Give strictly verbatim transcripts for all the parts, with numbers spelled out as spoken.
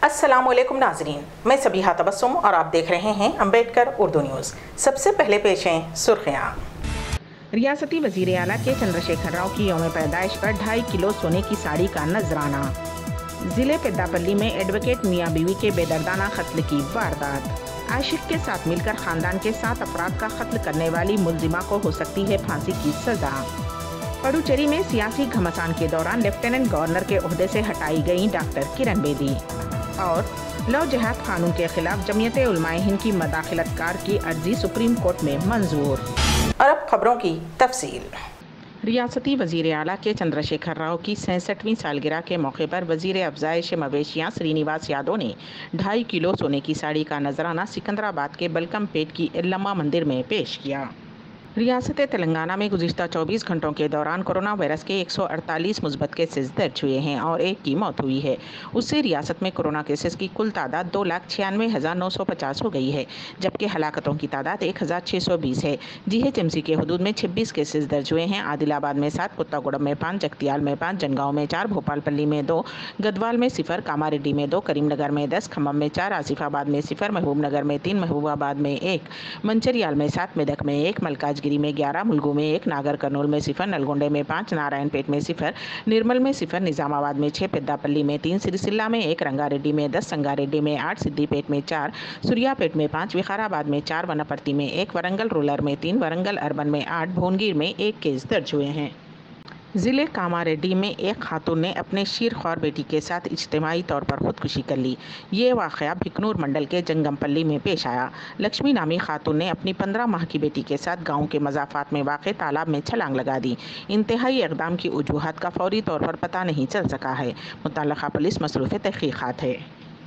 अस्सलामुअलैकुम नाजरीन, मैं सबीहा तबस्सुम और आप देख रहे हैं अम्बेडकर उर्दू न्यूज़। सबसे पहले पेश हैं सुर्खियाँ। रियासती वज़ीर आला के चंद्रशेखर राव की यौम पैदाइश पर ढाई किलो सोने की साड़ी का नजराना। ज़िले पेद्दापल्ली में एडवोकेट मियाँ बीवी के बेदर्दाना कत्ल की वारदात। आशिक के साथ मिलकर खानदान के सात अफराद का कत्ल करने वाली मुल्जिमा को हो सकती है फांसी की सजा। पडुचेरी में सियासी घमासान के दौरान लेफ्टिनेंट गवर्नर के ओहदे से हटाई गई डॉक्टर किरण बेदी। और लव जिहाद कानून के खिलाफ जमीयत उलमाए हिंद की मदाखिलतकार की अर्जी सुप्रीम कोर्ट में मंजूर। और अब खबरों की तफसील। रियासती वज़ीर आला के चंद्रशेखर राव की सैंसठवीं सालगिरह के मौके पर वज़ीर अफजाइश मवेशियाँ श्रीनिवास यादव ने ढाई किलो सोने की साड़ी का नजराना सिकंदराबाद के बलकमपेट की एल्लम्मा मंदिर में पेश किया। रियासत तेलंगाना में गुज़िश्ता चौबीस घंटों के दौरान कोरोना वायरस के एक सौ अड़तालीस मुस्बत केसेस दर्ज हुए हैं और एक की मौत हुई है। उससे रियासत में कोरोना केसेस की कुल तादाद दो लाख छियानवे हज़ार नौ सौ पचास हो गई है, जबकि हलाकतों की तादाद एक हज़ार छः सौ बीस है। जीएचएमसी के हदूद में छब्बीस केसेस दर्ज हुए हैं। आदिलाबाद में सात, कुत्तागुड़म में पाँच, जगतियाल में पाँच, जनगांव में चार, भोपालपल्ली में दो, गदवाल में सिफर, कामारेड्डी में दो, करीमनगर में दस, खम्मम में चार, आसिफाबाद में सिफर, महबूबनगर में तीन, महबूबाबाद में एक, मंचरियाल में सात, मेदक में एक, मलकाजगिरी में ग्यारह, मुलगू में एक, नागर कर्नूल में सिफर, नलगोंडे में पाँच, नारायणपेट में सिफर, निर्मल में सिफर, निजामाबाद में छः, पेद्दापल्ली में तीन, सिरिसिल्ला में एक, रंगारेड्डी में दस, संगारेड्डी में आठ, सिद्दीपेट में चार, सूर्यापेट में पाँच, विकाराबाद में चार, वनपर्ती में एक, वरंगल रूरल में तीन, वरंगल अर्बन में आठ, भोनगिर में एक केस दर्ज हुए हैं। ज़िले कामारेड्डी में एक खातून ने अपने शीरख्वार बेटी के साथ इज्तिमाई तौर पर खुदकुशी कर ली। ये वाक़या भिकनूर मंडल के जंगमपल्ली में पेश आया। लक्ष्मी नामी खातून ने अपनी पंद्रह माह की बेटी के साथ गांव के मज़ाफ़ात में वाक़ तालाब में छलांग लगा दी। इंतहाई इक़दाम की वजूहात का फौरी तौर पर पता नहीं चल सका है। मुतल्लक़ा पुलिस मसरूफ़ तहक़ीक़ात है।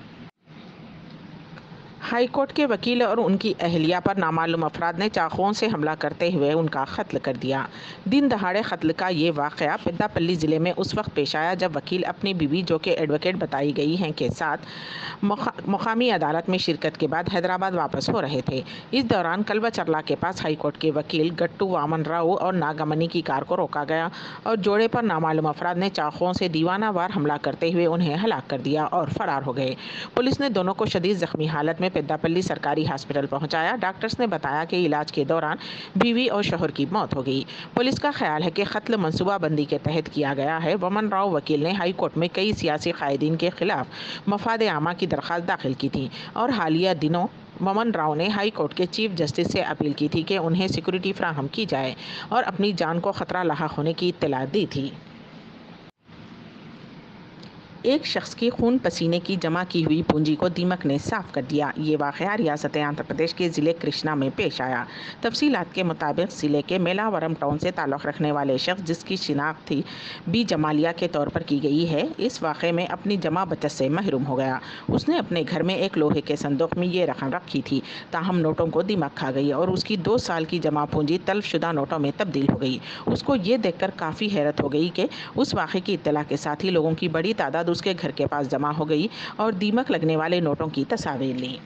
हाई कोर्ट के वकील और उनकी अहलिया पर नामालूम अफराद ने चाकुओं से हमला करते हुए उनका कत्ल कर दिया। दिन दहाड़े कत्ल का ये वाक़या पेद्दापल्ली ज़िले में उस वक्त पेश आया जब वकील अपनी बीवी, जो कि एडवोकेट बताई गई हैं, के साथ मुकामी अदालत में शिरकत के बाद हैदराबाद वापस हो रहे थे। इस दौरान कल्बाचर्ला के पास हाई कोर्ट के वकील गट्टू वामन राव और नागमनी की कार को रोका गया और जोड़े पर नामालूम अफराद ने चाकुओं से दीवानावार हमला करते हुए उन्हें हलाक कर दिया और फरार हो गए। पुलिस ने दोनों को शदीद ज़ख्मी हालत में पेद्दापल्ली सरकारी हॉस्पिटल पहुंचाया। डॉक्टर्स ने बताया कि इलाज के दौरान बीवी और शौहर की मौत हो गई। पुलिस का ख्याल है कि कत्ल मंसूबाबंदी के तहत किया गया है। वमन राव वकील ने हाई कोर्ट में कई सियासी कायदीन के खिलाफ मफाद आमा की दरख्वास्त दाखिल की थी और हालिया दिनों वमन राव ने हाई कोर्ट के चीफ जस्टिस से अपील की थी कि उन्हें सिक्योरिटी फराहम की जाए और अपनी जान को खतरा लाहक होने की इत्तला दी थी। एक शख्स की खून पसीने की जमा की हुई पूंजी को दीमक ने साफ कर दिया। ये वाक़या रियासत आंध्र प्रदेश के ज़िले कृष्णा में पेश आया। तफसीलात के मुताबिक ज़िले के मेलावरम टाउन से ताल्लुक़ रखने वाले शख्स, जिसकी शिनाख्त थी बी जमालिया के तौर पर की गई है, इस वाक़े में अपनी जमा बचत से महरूम हो गया। उसने अपने घर में एक लोहे के संदूक में ये रकम रखी थी, ताहम नोटों को दीमक खा गई और उसकी दो साल की जमा पूंजी तलफशुदा नोटों में तब्दील हो गई। उसको ये देखकर काफ़ी हैरत हो गई कि उस वाक़े की इत्तला के साथ ही लोगों की बड़ी तादाद उसके घर के पास जमा हो गई और दीमक लगने वाले नोटों की तस्वीर ली।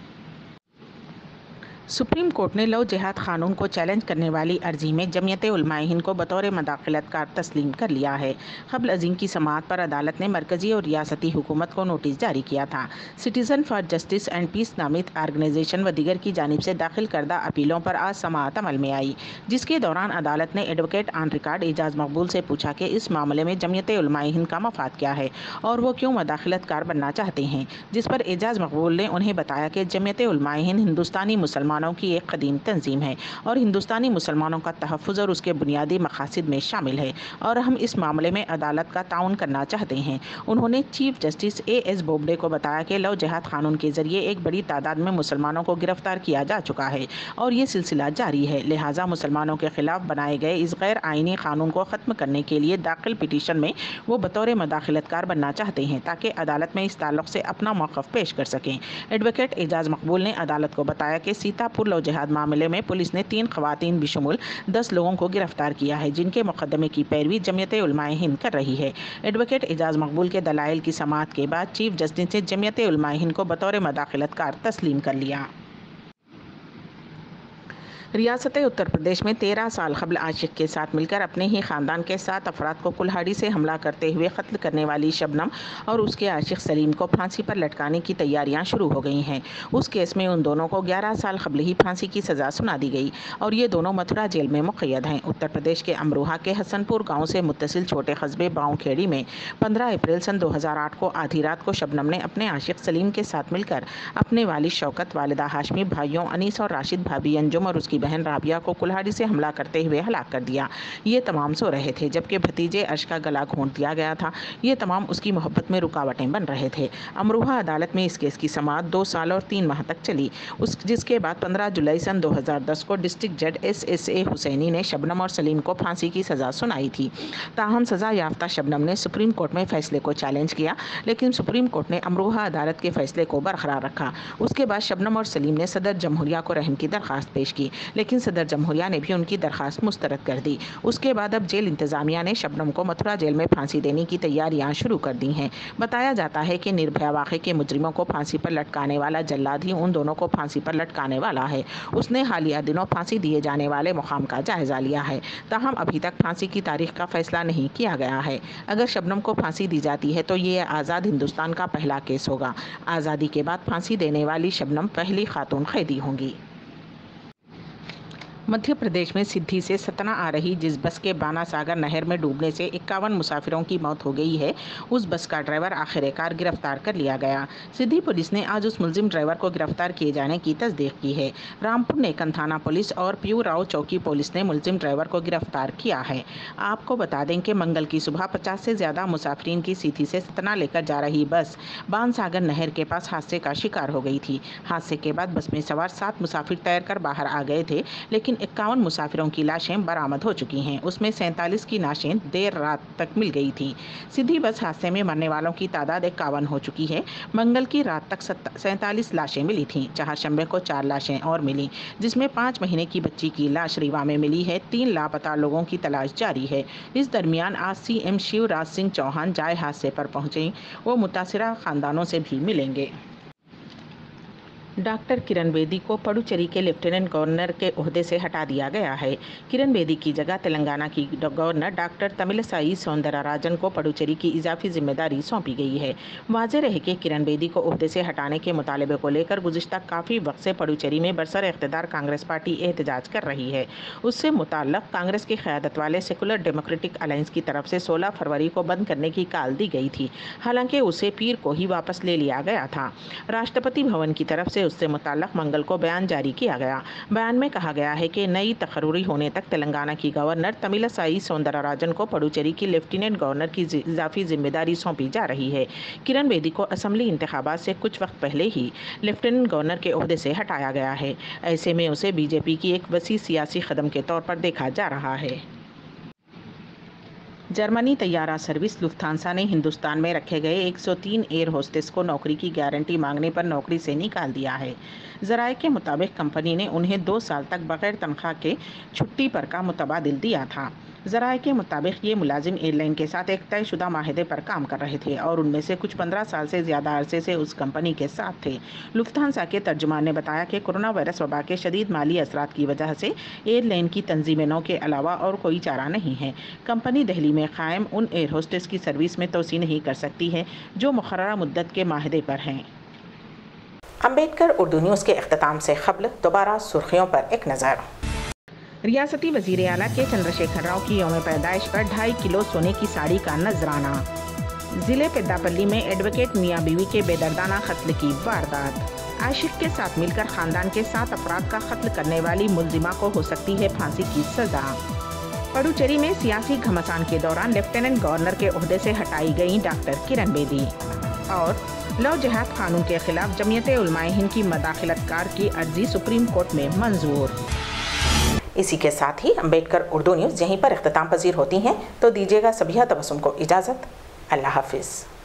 सुप्रीम कोर्ट ने लव जिहाद कानून को चैलेंज करने वाली अर्जी में जमीयत उलमाए हिंद को बतौर मदाखिलतकार तस्लीम कर लिया है। क़ब्ल अज़ीम की समाअत पर अदालत ने मरकज़ी और रियासती हुकूमत को नोटिस जारी किया था। Citizen for justice and peace नामित आर्गनाइजेशन व दीगर की जानिब से दाखिल करदा अपीलों पर आज समाअत अमल में आई, जिसके दौरान अदालत ने एडवोकेट ऑन रिकॉर्ड एजाज मकबूल से पूछा कि इस मामले में जमीयत उलमाए हिंद का मफाद क्या है और वो क्यों मदाखिलतकार बनना चाहते हैं, जिस पर एजाज मकबूल ने उन्हें बताया कि जमीयत उलमाए हिंद हिंदुस्तानी मुसलमानों की एक कदीम तंजीम है और हिंदुस्तानी मुसलमानों का तहफ़्फ़ुज़ और उसके बुनियादी मकासद में शामिल है और हम इस मामले में अदालत का ताउन करना चाहते हैं। उन्होंने chief justice A S Bobde को बताया कि लव जिहाद कानून के ज़रिए एक बड़ी तादाद में मुसलमानों को गिरफ्तार किया जा चुका है और ये सिलसिला जारी है, लिहाजा मुसलमानों के खिलाफ बनाए गए इस गैर आइनी कानून को ख़त्म करने के लिए दाखिल पिटीशन में वो बतौर मदाखिलतकार बनना चाहते हैं ताकि अदालत में इस ताल्लुक़ से अपना मौक़िफ़ पेश कर सकें। एडवोकेट एजाज मकबूल ने अदालत को बताया कि सीतापुर लव जिहाद मामले में पुलिस ने तीन ख़वातीन बिशुमुल दस लोगों को गिरफ्तार किया है, जिनके मुकदमे की पैरवी जमीयत उलमाए हिंद कर रही है। एडवोकेट एजाज मकबूल के दलाइल की समाअत के बाद चीफ जस्टिस ने जमीयत उलमाए हिंद को बतौर मदाखिलतकार तस्लीम कर लिया। रियासत उत्तर प्रदेश में तेरह साल कबल आशिक के साथ मिलकर अपने ही खानदान के सात अफराद को कुल्हाड़ी से हमला करते हुए कत्ल करने वाली शबनम और उसके आशिक सलीम को फांसी पर लटकाने की तैयारियां शुरू हो गई हैं। उस केस में उन दोनों को ग्यारह साल कबल ही फांसी की सज़ा सुना दी गई और ये दोनों मथुरा जेल में मुक़य्यद हैं। उत्तर प्रदेश के अमरोहा के हसनपुर गाँव से मुत्तसिल छोटे कस्बे बांवखेड़ी में पंद्रह अप्रैल सन दो हज़ार आठ को आधी रात को शबनम ने अपने आशिक सलीम के साथ मिलकर अपने वालिद शौकत, वालिदा हाशमी, भाइयों अनीस और राशिद, भाभी अंजुम और उसकी बहन राबिया को कुल्हाड़ी से हमला करते हुए हलाक कर दिया। ये तमाम सो रहे थे जबकि भतीजे अर्श का गला घोंट दिया गया था। ये तमाम उसकी मोहब्बत में रुकावटें बन रहे थे। अमरोहा अदालत में इस केस की समाअत दो साल और तीन माह तक चली, उस जिसके बाद पंद्रह जुलाई सन दो हज़ार दस को डिस्ट्रिक्ट जज एस एस ए हुसैनी ने शबनम और सलीम को फांसी की सज़ा सुनाई थी। ताहम सज़ा याफ्ता शबनम ने सुप्रीम कोर्ट में फैसले को चैलेंज किया, लेकिन सुप्रीम कोर्ट ने अमरोहा अदालत के फैसले को बरकरार रखा। उसके बाद शबनम और सलीम ने सदर जमहूरिया को रहम की दरख्वास्त पेश की, लेकिन सदर जमहूरिया ने भी उनकी दरख्वास्त मुस्तरद कर दी। उसके बाद अब जेल इंतजामिया ने शबनम को मथुरा जेल में फांसी देने की तैयारियां शुरू कर दी हैं। बताया जाता है कि निर्भया वाक़े के मुजरिमों को फांसी पर लटकाने वाला जल्लाद ही उन दोनों को फांसी पर लटकाने वाला है। उसने हालिया दिनों फांसी दिए जाने वाले मुकाम का जायजा लिया है। ताहम अभी तक फांसी की तारीख का फैसला नहीं किया गया है। अगर शबनम को फांसी दी जाती है तो ये आज़ाद हिंदुस्तान का पहला केस होगा। आज़ादी के बाद फांसी देने वाली शबनम पहली खातून कैदी होंगी। मध्य प्रदेश में सिद्धि से सतना आ रही जिस बस के बानासागर नहर में डूबने से इक्यावन मुसाफिरों की मौत हो गई है, उस बस का ड्राइवर आखिरकार गिरफ्तार कर लिया गया। सिद्धि पुलिस ने आज उस मुलजिम ड्राइवर को गिरफ्तार किए जाने की तस्दीक की है। रामपुर नेकन थाना पुलिस और पीयू राव चौकी पुलिस ने मुलजिम ड्राइवर को गिरफ्तार किया है। आपको बता दें कि मंगल की सुबह पचास से ज़्यादा मुसाफिरीन की सिद्धि से सतना लेकर जा रही बस बानसागर नहर के पास हादसे का शिकार हो गई थी। हादसे के बाद बस में सवार सात मुसाफिर तैरकर बाहर आ गए थे, लेकिन इक्यावन मुसाफिरों की लाशें बरामद हो चुकी हैं। उसमें सैंतालीस की लाशें देर रात तक मिल गई थी। सीधी बस हादसे में मरने वालों की तादाद इक्यावन हो चुकी है। मंगल की रात तक सैंतालीस लाशें मिली थीं। चहारशंबे को चार लाशें और मिली, जिसमें पाँच महीने की बच्ची की लाश रीवा में मिली है। तीन लापता लोगों की तलाश जारी है। इस दरमियान आज सी एम शिवराज सिंह चौहान जाए हादसे पर पहुंचे। वो मुतासिरा खानदानों से भी मिलेंगे। डॉक्टर किरण बेदी को पुडुचेरी के लेफ्टिनेंट गवर्नर के ओहदे से हटा दिया गया है। किरण बेदी की जगह तेलंगाना की गवर्नर डॉक्टर तमिलसाई सौंदरराजन को पुडुचेरी की इजाफी जिम्मेदारी सौंपी गई है। वाज़ेह रहे कि किरण बेदी को ओहदे से हटाने के मुतालबे को लेकर गुज़िश्ता काफ़ी वक्त से पुडुचेरी में बरसर इक़्तिदार कांग्रेस पार्टी एहतजाज कर रही है। उससे मुताल्लक़ कांग्रेस की क़यादत वाले सेकुलर डेमोक्रेटिक अलायंस की तरफ से सोलह फरवरी को बंद करने की काल दी गई थी। हालांकि उसे पीर को ही वापस ले लिया गया था। राष्ट्रपति भवन की तरफ से उससे मुताल्लिक़ मंगल को बयान जारी किया गया। बयान में कहा गया है कि नई तकर्री होने तक तेलंगाना की गवर्नर तमिलसाई सौंदरराजन को पुडुचेरी की लेफ्टिनेंट गवर्नर की इजाफी जिम्मेदारी सौंपी जा रही है। किरण बेदी को असम्बली इंतखाबात से कुछ वक्त पहले ही लेफ्टिनेंट गवर्नर के ओहदे से हटाया गया है। ऐसे में उसे बीजेपी की एक वसी सियासी कदम के तौर पर देखा जा रहा है। जर्मनी तैयारा सर्विस लुफ्थांसा ने हिंदुस्तान में रखे गए एक सौ तीन एयर होस्टेस को नौकरी की गारंटी मांगने पर नौकरी से निकाल दिया है। ज़राए के मुताबिक कंपनी ने उन्हें दो साल तक बगैर तनख्वाह के छुट्टी पर का मुतबादिल दिया था। ज़राए के मुताबिक ये मुलाजिम एयरलाइन के साथ एक तयशुदा माहिदे पर काम कर रहे थे और उनमें से कुछ पंद्रह साल से ज़्यादा अरसे से उस कंपनी के साथ थे। लुफ्थांसा के तर्जुमान ने बताया कि कोरोना वायरस वबा के शदीद माली असरात की वजह से एयरलाइन की तंजीम नौ के अलावा और कोई चारा नहीं है। कंपनी दिल्ली में कायम उन एयर होस्टेस की सर्विस में तोसी नहीं कर सकती है जो मुकर्ररा मुद्दत के माहिदे पर हैं। अम्बेडकर उर्दू न्यूज़ के इख्तिताम से क़ब्ल दोबारा सुर्खियों पर एक नज़र। रियासती वज़ीर आला के चंद्रशेखर राव की यौम पैदाइश पर ढाई किलो सोने की साड़ी का नजराना। ज़िले पेद्दापल्ली में एडवोकेट मियाँ बीवी के बेदर्दाना कत्ल की वारदात। आशिक के साथ मिलकर खानदान के सात अफराद का कत्ल करने वाली मुलजिमा को हो सकती है फांसी की सज़ा। पुडुचेरी में सियासी घमासान के दौरान लेफ्टिनेंट गवर्नर के ओहदे से हटाई गई डॉक्टर किरण बेदी। और लव जिहाद कानून के खिलाफ जमीयत उलमाए हिंद की मदाखिलतकार की अर्जी सुप्रीम कोर्ट में मंजूर। इसी के साथ ही अम्बेडकर उर्दू न्यूज़ यहीं पर इख्तिताम पजीर होती हैं, तो दीजिएगा सबिहा तबस्सुम को इजाज़त। अल्लाह हाफिज़।